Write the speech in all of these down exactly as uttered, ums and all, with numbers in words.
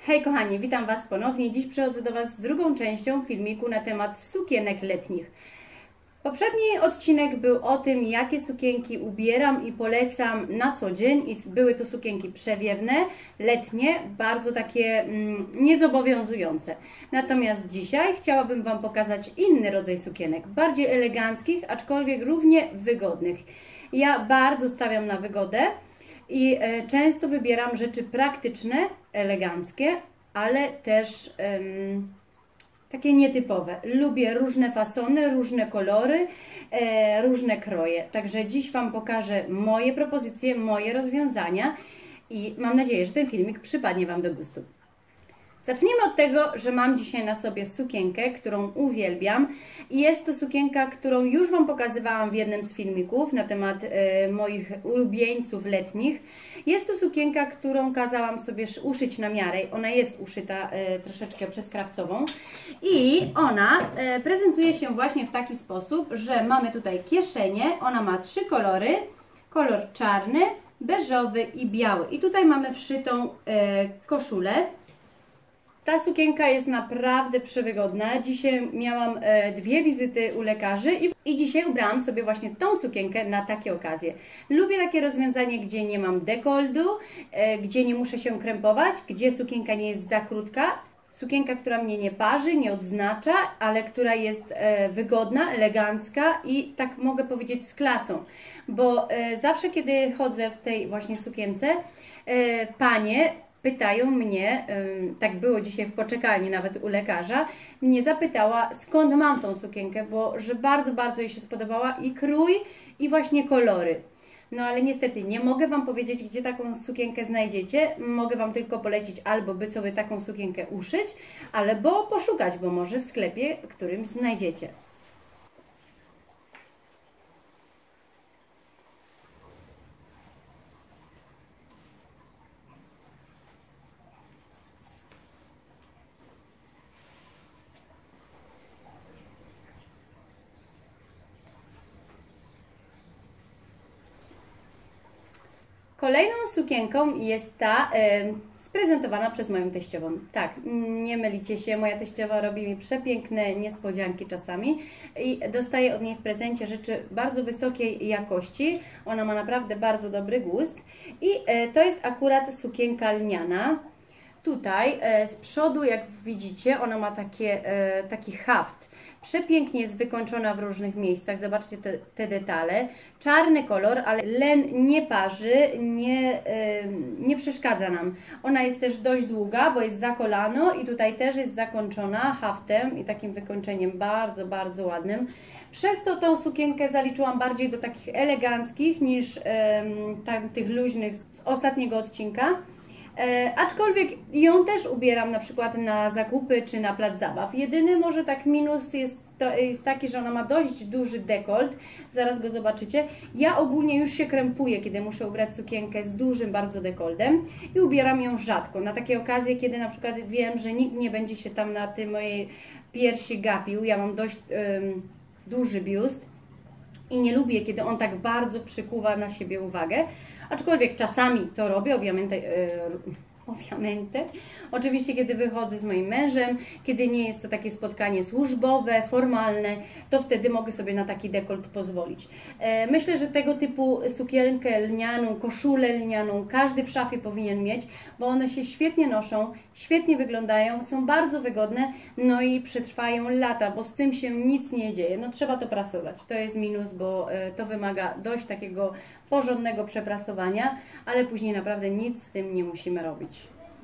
Hej kochani, witam Was ponownie. Dziś przychodzę do Was z drugą częścią filmiku na temat sukienek letnich. Poprzedni odcinek był o tym, jakie sukienki ubieram i polecam na co dzień. I były to sukienki przewiewne, letnie, bardzo takie mm, niezobowiązujące. Natomiast dzisiaj chciałabym Wam pokazać inny rodzaj sukienek, bardziej eleganckich, aczkolwiek równie wygodnych. Ja bardzo stawiam na wygodę i e, często wybieram rzeczy praktyczne, eleganckie, ale też um, takie nietypowe. Lubię różne fasony, różne kolory, e, różne kroje. Także dziś Wam pokażę moje propozycje, moje rozwiązania i mam nadzieję, że ten filmik przypadnie Wam do gustu. Zacznijmy od tego, że mam dzisiaj na sobie sukienkę, którą uwielbiam. I jest to sukienka, którą już Wam pokazywałam w jednym z filmików na temat e, moich ulubieńców letnich. Jest to sukienka, którą kazałam sobie uszyć na miarę. Ona jest uszyta e, troszeczkę przez krawcową. I ona e, prezentuje się właśnie w taki sposób, że mamy tutaj kieszenie. Ona ma trzy kolory. Kolor czarny, beżowy i biały. I tutaj mamy wszytą e, koszulę. Ta sukienka jest naprawdę przewygodna. Dzisiaj miałam e, dwie wizyty u lekarzy i, i dzisiaj ubrałam sobie właśnie tą sukienkę na takie okazje. Lubię takie rozwiązanie, gdzie nie mam dekoldu, e, gdzie nie muszę się krępować, gdzie sukienka nie jest za krótka. Sukienka, która mnie nie parzy, nie odznacza, ale która jest e, wygodna, elegancka i tak mogę powiedzieć z klasą. Bo e, zawsze, kiedy chodzę w tej właśnie sukience, e, panie pytają mnie, tak było dzisiaj w poczekalni nawet u lekarza, mnie zapytała, skąd mam tą sukienkę, bo że bardzo, bardzo jej się spodobała i krój, i właśnie kolory. No ale niestety nie mogę Wam powiedzieć, gdzie taką sukienkę znajdziecie. Mogę Wam tylko polecić albo by sobie taką sukienkę uszyć, albo poszukać, bo może w sklepie, którym znajdziecie. Kolejną sukienką jest ta e, sprezentowana przez moją teściową. Tak, nie mylicie się, moja teściowa robi mi przepiękne niespodzianki czasami i dostaję od niej w prezencie rzeczy bardzo wysokiej jakości. Ona ma naprawdę bardzo dobry gust i e, to jest akurat sukienka lniana. Tutaj e, z przodu, jak widzicie, ona ma takie, e, taki haft. Przepięknie jest wykończona w różnych miejscach, zobaczcie te, te detale. Czarny kolor, ale len nie parzy, nie, yy, nie przeszkadza nam. Ona jest też dość długa, bo jest za kolano i tutaj też jest zakończona haftem i takim wykończeniem bardzo, bardzo ładnym. Przez to tą sukienkę zaliczyłam bardziej do takich eleganckich niż yy, tam, tych luźnych z ostatniego odcinka. E, aczkolwiek ją też ubieram na przykład na zakupy czy na plac zabaw. Jedyny może tak minus jest, to, jest taki, że ona ma dość duży dekolt, zaraz go zobaczycie. Ja ogólnie już się krępuję, kiedy muszę ubrać sukienkę z dużym bardzo dekoltem i ubieram ją rzadko. Na takie okazje, kiedy na przykład wiem, że nikt nie będzie się tam na tej mojej piersi gapił. Ja mam dość ym, duży biust i nie lubię, kiedy on tak bardzo przykuwa na siebie uwagę. Aczkolwiek czasami to robię, obviamente, obviamente. Oczywiście, kiedy wychodzę z moim mężem, kiedy nie jest to takie spotkanie służbowe, formalne, to wtedy mogę sobie na taki dekolt pozwolić. Myślę, że tego typu sukienkę lnianą, koszulę lnianą każdy w szafie powinien mieć, bo one się świetnie noszą, świetnie wyglądają, są bardzo wygodne, no i przetrwają lata, bo z tym się nic nie dzieje. No trzeba to prasować, to jest minus, bo to wymaga dość takiego porządnego przeprasowania, ale później naprawdę nic z tym nie musimy robić.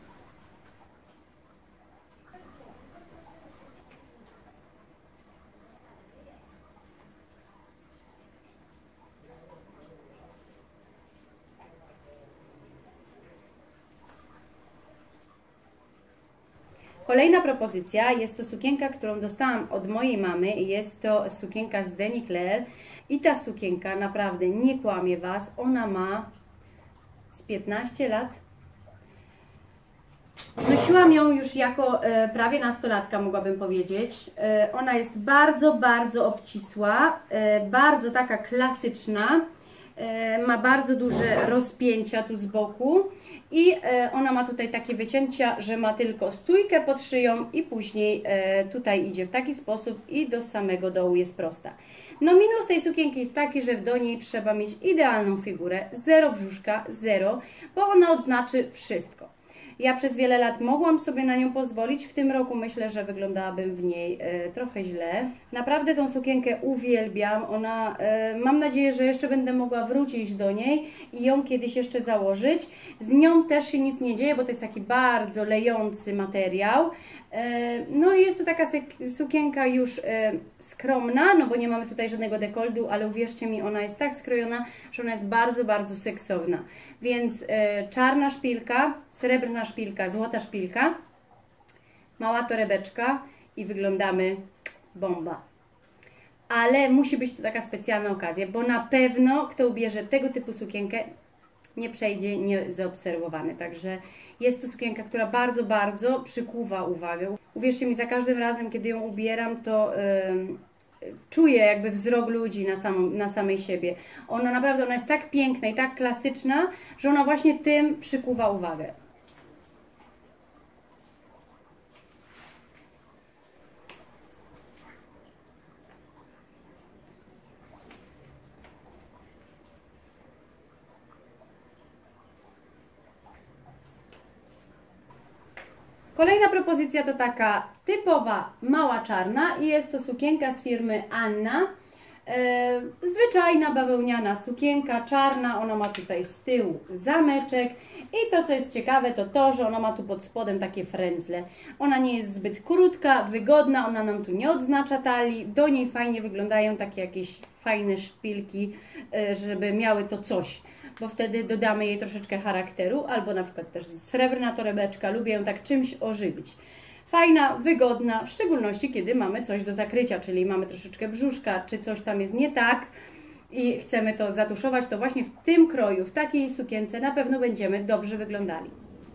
Kolejna propozycja jest to sukienka, którą dostałam od mojej mamy. Jest to sukienka z Denis Claire i ta sukienka, naprawdę nie kłamie Was, ona ma z piętnaście lat. Nosiłam ją już jako e, prawie nastolatka, mogłabym powiedzieć. E, ona jest bardzo, bardzo obcisła, e, bardzo taka klasyczna. E, ma bardzo duże rozpięcia tu z boku i ona ma tutaj takie wycięcia, że ma tylko stójkę pod szyją i później tutaj idzie w taki sposób i do samego dołu jest prosta. No minus tej sukienki jest taki, że do niej trzeba mieć idealną figurę, zero brzuszka, zero, bo ona odznaczy wszystko. Ja przez wiele lat mogłam sobie na nią pozwolić, w tym roku myślę, że wyglądałabym w niej e, trochę źle. Naprawdę tą sukienkę uwielbiam, ona, e, mam nadzieję, że jeszcze będę mogła wrócić do niej i ją kiedyś jeszcze założyć. Z nią też się nic nie dzieje, bo to jest taki bardzo lejący materiał. E, no i jest to taka sukienka już e, skromna, no bo nie mamy tutaj żadnego dekoldu, ale uwierzcie mi, ona jest tak skrojona, że ona jest bardzo, bardzo seksowna. Więc e, czarna szpilka, srebrna szpilka, złota szpilka, mała torebeczka i wyglądamy bomba. Ale musi być to taka specjalna okazja, bo na pewno kto ubierze tego typu sukienkę, nie przejdzie niezaobserwowany. Także jest to sukienka, która bardzo, bardzo przykuwa uwagę. Uwierzcie mi, za każdym razem, kiedy ją ubieram, to yy, czuję jakby wzrok ludzi na, samą, na samej siebie. Ona naprawdę ona jest tak piękna i tak klasyczna, że ona właśnie tym przykuwa uwagę. Kolejna propozycja to taka typowa mała czarna i jest to sukienka z firmy Anna. E, zwyczajna bawełniana sukienka czarna, ona ma tutaj z tyłu zameczek i to co jest ciekawe to to, że ona ma tu pod spodem takie frędzle. Ona nie jest zbyt krótka, wygodna, ona nam tu nie odznacza talii, do niej fajnie wyglądają takie jakieś fajne szpilki, e, żeby miały to coś. Bo wtedy dodamy jej troszeczkę charakteru, albo na przykład też srebrna torebeczka, lubię ją tak czymś ożywić. Fajna, wygodna, w szczególności kiedy mamy coś do zakrycia, czyli mamy troszeczkę brzuszka, czy coś tam jest nie tak i chcemy to zatuszować, to właśnie w tym kroju, w takiej sukience na pewno będziemy dobrze wyglądali.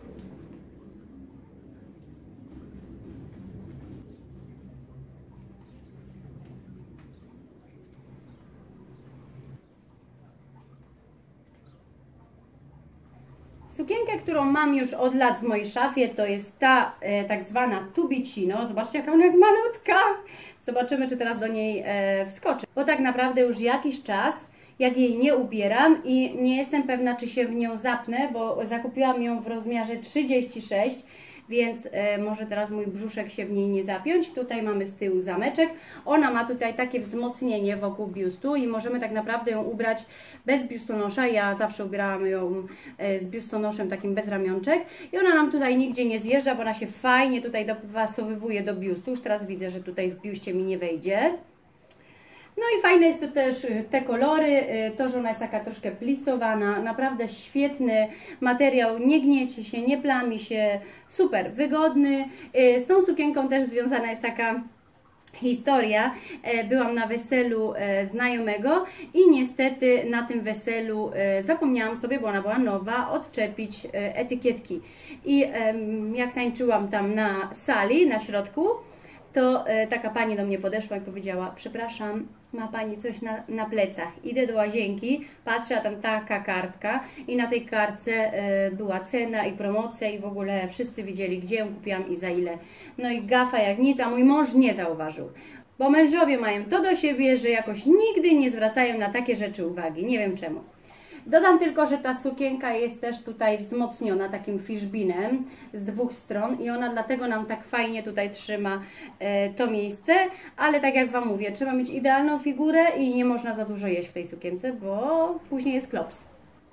Sukienkę, którą mam już od lat w mojej szafie, to jest ta e, tak zwana tubicino. Zobaczcie, jaka ona jest malutka. Zobaczymy, czy teraz do niej e, wskoczę. Bo tak naprawdę już jakiś czas, jak jej nie ubieram i nie jestem pewna, czy się w nią zapnę, bo zakupiłam ją w rozmiarze trzydzieści sześć, więc e, może teraz mój brzuszek się w niej nie zapiąć. Tutaj mamy z tyłu zameczek. Ona ma tutaj takie wzmocnienie wokół biustu i możemy tak naprawdę ją ubrać bez biustonosza. Ja zawsze ubierałam ją e, z biustonoszem takim bez ramionczek i ona nam tutaj nigdzie nie zjeżdża, bo ona się fajnie tutaj dopasowywuje do biustu. Już teraz widzę, że tutaj w biuście mi nie wejdzie. No i fajne jest to też te kolory, to, że ona jest taka troszkę plisowana, naprawdę świetny materiał, nie gnieci się, nie plami się, super, wygodny. Z tą sukienką też związana jest taka historia. Byłam na weselu znajomego i niestety na tym weselu zapomniałam sobie, bo ona była nowa, odczepić etykietki. I jak tańczyłam tam na sali, na środku, to taka pani do mnie podeszła i powiedziała: przepraszam, ma pani coś na, na plecach. Idę do łazienki, patrzę, a tam taka kartka i na tej kartce y, była cena i promocja i w ogóle wszyscy widzieli, gdzie ją kupiłam i za ile. No i gafa jak nic, a mój mąż nie zauważył. Bo mężowie mają to do siebie, że jakoś nigdy nie zwracają na takie rzeczy uwagi. Nie wiem czemu. Dodam tylko, że ta sukienka jest też tutaj wzmocniona takim fishbinem z dwóch stron i ona dlatego nam tak fajnie tutaj trzyma e, to miejsce, ale tak jak Wam mówię, trzeba mieć idealną figurę i nie można za dużo jeść w tej sukience, bo później jest klops.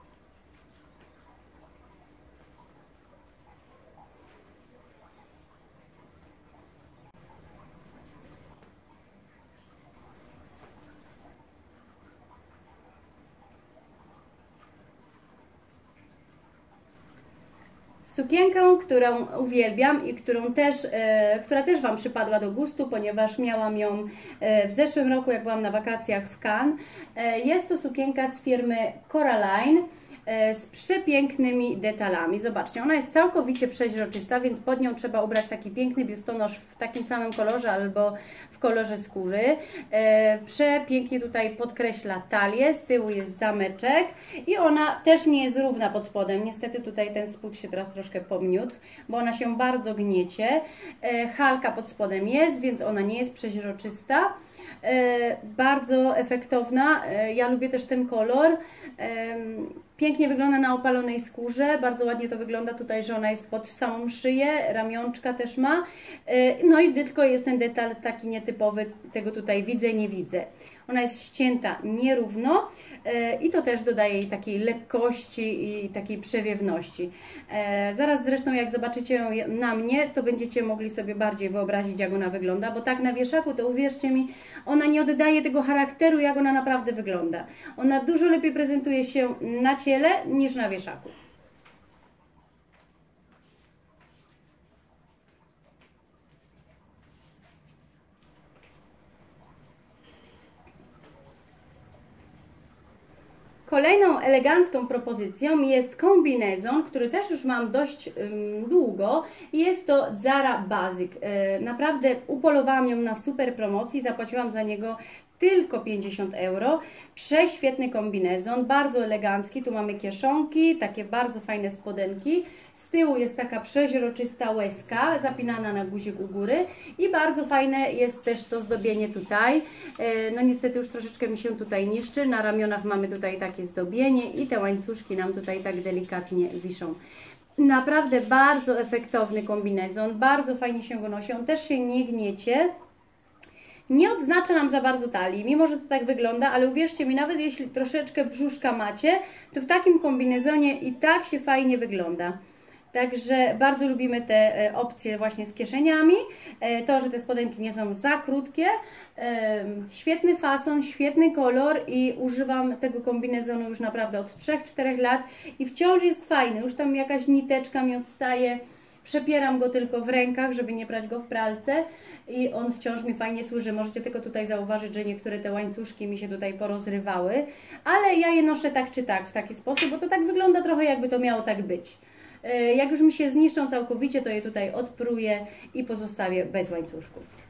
Sukienkę, którą uwielbiam i którą też, e, która też Wam przypadła do gustu, ponieważ miałam ją e, w zeszłym roku, jak byłam na wakacjach w Cannes. E, jest to sukienka z firmy Coraline. z przepięknymi detalami. Zobaczcie, ona jest całkowicie przeźroczysta, więc pod nią trzeba ubrać taki piękny biustonosz w takim samym kolorze albo w kolorze skóry. Przepięknie tutaj podkreśla talię, z tyłu jest zameczek i ona też nie jest równa pod spodem. Niestety tutaj ten spód się teraz troszkę pomniótł, bo ona się bardzo gniecie. Halka pod spodem jest, więc ona nie jest przeźroczysta. Bardzo efektowna, ja lubię też ten kolor, pięknie wygląda na opalonej skórze, bardzo ładnie to wygląda tutaj, że ona jest pod samą szyję, ramionczka też ma, no i tylko jest ten detal taki nietypowy, tego tutaj widzę, nie widzę. Ona jest ścięta nierówno i to też dodaje jej takiej lekkości i takiej przewiewności. Zaraz zresztą jak zobaczycie ją na mnie, to będziecie mogli sobie bardziej wyobrazić, jak ona wygląda, bo tak na wieszaku to uwierzcie mi, ona nie oddaje tego charakteru, jak ona naprawdę wygląda. Ona dużo lepiej prezentuje się na ciele niż na wieszaku. Kolejną elegancką propozycją jest kombinezon, który też już mam dość um, długo. Jest to Zara Basic. E, naprawdę upolowałam ją na super promocji, zapłaciłam za niego tylko pięćdziesiąt euro. Prześwietny kombinezon, bardzo elegancki. Tu mamy kieszonki, takie bardzo fajne spodenki. Z tyłu jest taka przeźroczysta łezka, zapinana na guzik u góry i bardzo fajne jest też to zdobienie tutaj. No niestety już troszeczkę mi się tutaj niszczy. Na ramionach mamy tutaj takie zdobienie i te łańcuszki nam tutaj tak delikatnie wiszą. Naprawdę bardzo efektowny kombinezon, bardzo fajnie się go nosi. On też się nie gniecie. Nie odznacza nam za bardzo talii, mimo że to tak wygląda, ale uwierzcie mi, nawet jeśli troszeczkę brzuszka macie, to w takim kombinezonie i tak się fajnie wygląda. Także bardzo lubimy te opcje właśnie z kieszeniami. To, że te spodenki nie są za krótkie. Świetny fason, świetny kolor i używam tego kombinezonu już naprawdę od trzech czterech lat i wciąż jest fajny. Już tam jakaś niteczka mi odstaje. Przepieram go tylko w rękach, żeby nie brać go w pralce i on wciąż mi fajnie służy. Możecie tylko tutaj zauważyć, że niektóre te łańcuszki mi się tutaj porozrywały, ale ja je noszę tak czy tak, w taki sposób, bo to tak wygląda trochę, jakby to miało tak być. Jak już mi się zniszczą całkowicie, to je tutaj odpruję i pozostawię bez łańcuszków.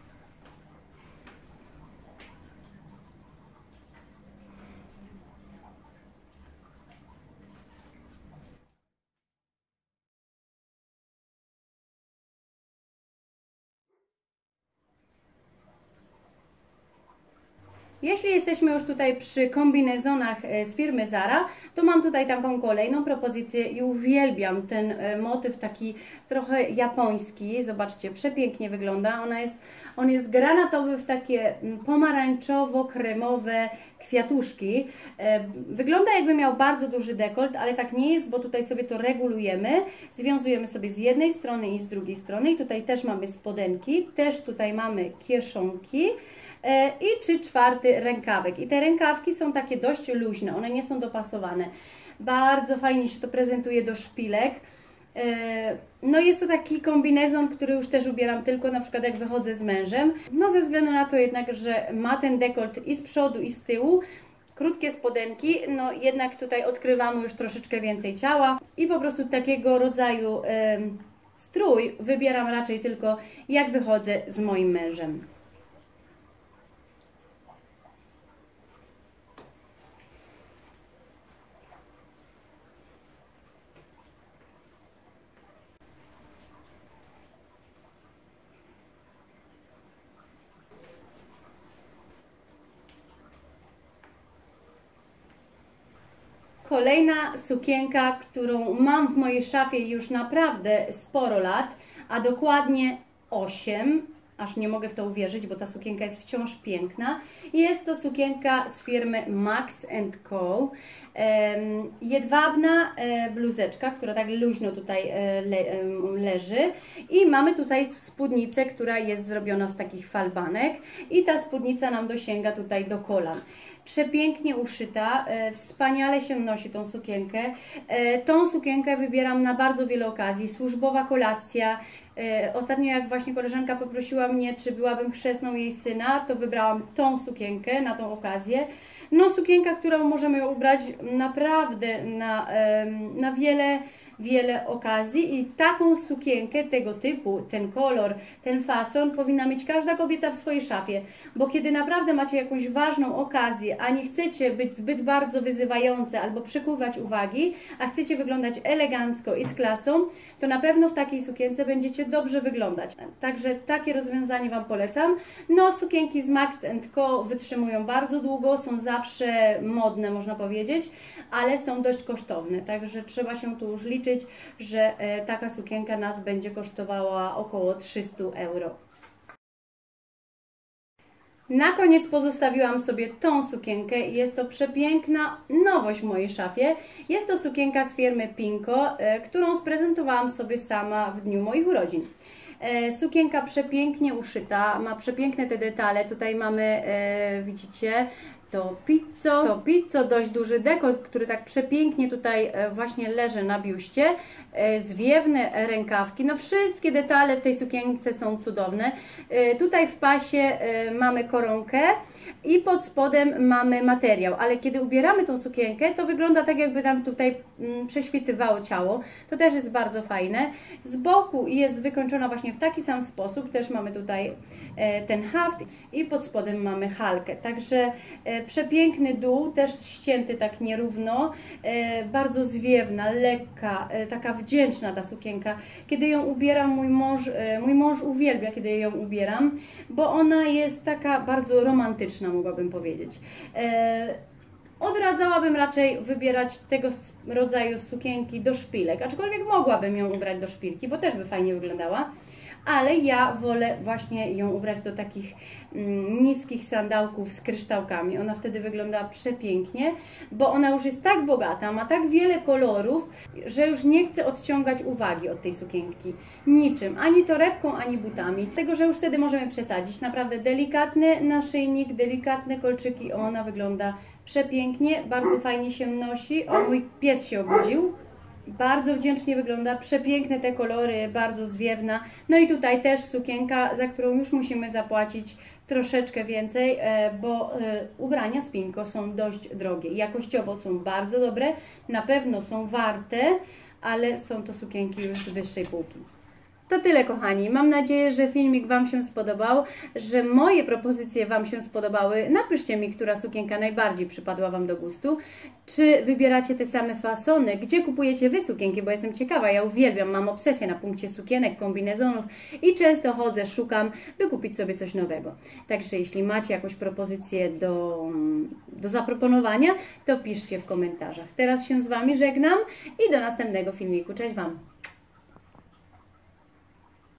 Jeśli jesteśmy już tutaj przy kombinezonach z firmy Zara, to mam tutaj taką kolejną propozycję i uwielbiam ten motyw taki trochę japoński. Zobaczcie, przepięknie wygląda. Ona jest, on jest granatowy w takie pomarańczowo-kremowe kwiatuszki. Wygląda, jakby miał bardzo duży dekolt, ale tak nie jest, bo tutaj sobie to regulujemy. Związujemy sobie z jednej strony i z drugiej strony. I tutaj też mamy spodenki, też tutaj mamy kieszonki. I trzy czwarte rękawek. I te rękawki są takie dość luźne, one nie są dopasowane. Bardzo fajnie się to prezentuje do szpilek. No jest to taki kombinezon, który już też ubieram tylko na przykład jak wychodzę z mężem. No ze względu na to jednak, że ma ten dekolt i z przodu i z tyłu, krótkie spodenki, no jednak tutaj odkrywamy już troszeczkę więcej ciała i po prostu takiego rodzaju strój wybieram raczej tylko jak wychodzę z moim mężem. Kolejna sukienka, którą mam w mojej szafie już naprawdę sporo lat, a dokładnie osiem, aż nie mogę w to uwierzyć, bo ta sukienka jest wciąż piękna. Jest to sukienka z firmy Max and Co. Jedwabna bluzeczka, która tak luźno tutaj le leży i mamy tutaj spódnicę, która jest zrobiona z takich falbanek i ta spódnica nam dosięga tutaj do kolan. Przepięknie uszyta, wspaniale się nosi tą sukienkę. Tą sukienkę wybieram na bardzo wiele okazji. Służbowa kolacja. Ostatnio jak właśnie koleżanka poprosiła mnie, czy byłabym chrzestną jej syna, to wybrałam tą sukienkę na tą okazję. No sukienka, którą możemy ubrać naprawdę na, na wiele wiele okazji i taką sukienkę tego typu, ten kolor, ten fason powinna mieć każda kobieta w swojej szafie, bo kiedy naprawdę macie jakąś ważną okazję, a nie chcecie być zbyt bardzo wyzywające albo przykuwać uwagi, a chcecie wyglądać elegancko i z klasą, to na pewno w takiej sukience będziecie dobrze wyglądać. Także takie rozwiązanie Wam polecam. No sukienki z Max and Co wytrzymują bardzo długo, są zawsze modne, można powiedzieć, ale są dość kosztowne, także trzeba się tu już liczyć, że taka sukienka nas będzie kosztowała około trzysta euro. Na koniec pozostawiłam sobie tą sukienkę i jest to przepiękna nowość w mojej szafie. Jest to sukienka z firmy Pinko, którą sprezentowałam sobie sama w dniu moich urodzin. Sukienka przepięknie uszyta, ma przepiękne te detale. Tutaj mamy, widzicie, to pizzo, to pizzo, dość duży dekolt, który tak przepięknie tutaj właśnie leży na biuście, zwiewne rękawki, no wszystkie detale w tej sukience są cudowne. Tutaj w pasie mamy koronkę i pod spodem mamy materiał, ale kiedy ubieramy tą sukienkę, to wygląda tak, jakby nam tutaj prześwitywało ciało, to też jest bardzo fajne. Z boku jest wykończona właśnie w taki sam sposób, też mamy tutaj ten haft i pod spodem mamy halkę, także przepiękny dół, też ścięty tak nierówno, bardzo zwiewna, lekka, taka wdzięczna ta sukienka. Kiedy ją ubieram, mój mąż, mój mąż uwielbia, kiedy ją ubieram, bo ona jest taka bardzo romantyczna, mogłabym powiedzieć. Odradzałabym raczej wybierać tego rodzaju sukienki do szpilek, aczkolwiek mogłabym ją ubrać do szpilki, bo też by fajnie wyglądała. Ale ja wolę właśnie ją ubrać do takich mm, niskich sandałków z kryształkami. Ona wtedy wygląda przepięknie, bo ona już jest tak bogata, ma tak wiele kolorów, że już nie chcę odciągać uwagi od tej sukienki. Niczym, ani torebką, ani butami. Tego, że już wtedy możemy przesadzić. Naprawdę delikatny naszyjnik, delikatne kolczyki. Ona wygląda przepięknie, bardzo fajnie się nosi. O, mój pies się obudził. Bardzo wdzięcznie wygląda, przepiękne te kolory, bardzo zwiewna. No i tutaj też sukienka, za którą już musimy zapłacić troszeczkę więcej, bo ubrania z Pinko są dość drogie. Jakościowo są bardzo dobre, na pewno są warte, ale są to sukienki już z wyższej półki. To tyle, kochani. Mam nadzieję, że filmik Wam się spodobał, że moje propozycje Wam się spodobały. Napiszcie mi, która sukienka najbardziej przypadła Wam do gustu. Czy wybieracie te same fasony? Gdzie kupujecie Wy sukienki? Bo jestem ciekawa, ja uwielbiam, mam obsesję na punkcie sukienek, kombinezonów i często chodzę, szukam, by kupić sobie coś nowego. Także jeśli macie jakąś propozycję do, do zaproponowania, to piszcie w komentarzach. Teraz się z Wami żegnam i do następnego filmiku. Cześć Wam!